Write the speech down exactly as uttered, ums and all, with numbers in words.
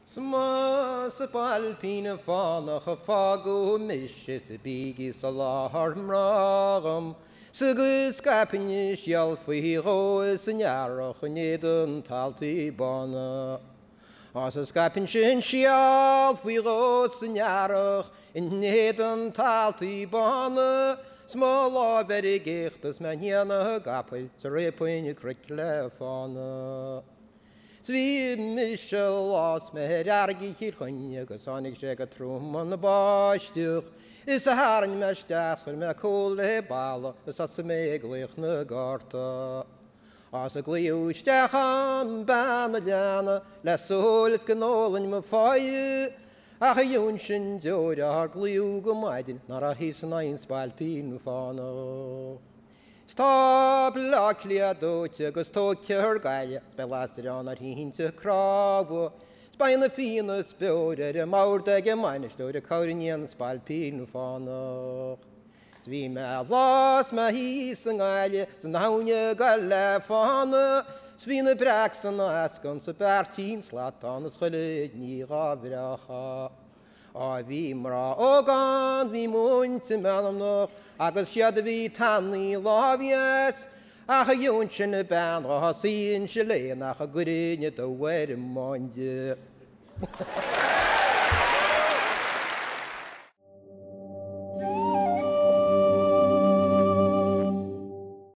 Sma sa palpina fánach a fágu mishe sa bígi sa láharm rágam sa gus capine sial faoi ró sa nearach a nédan taltaí bána. As a scapin sin sial faoi ró sa nearach in nédan taltaí bána smá lá beri géchtas me niana gapil sa répaine cric le fána. Sví Michel as me herargi hir chunne agus annig sé a trum an na báisteach is a haran me steachar me cóil le balla is as sa mé gluich na garta. As a gliústeach an banna leanna le sólit gnólainn me fáie ach a dún sin deoire ar gliú go maidin nar a hís an ein spalpín fána. Stop laklia dote agus tócear gaile be lasán ar hínte crábu. Spain na fína speúre a máirda ge mainistóir a cáiríon spalpín fánach. Sví me lás me hí san gaile san náne gal le fána, sví na brec san ascan sa bertín slatán as chuile ní rábhracha. A bhí mrá ógan bhí múinte menam noch agus siad a bhí tannaí lábhias ach a dún sin na ben a síonn se léanach a gcuiríne do bhhair máinde.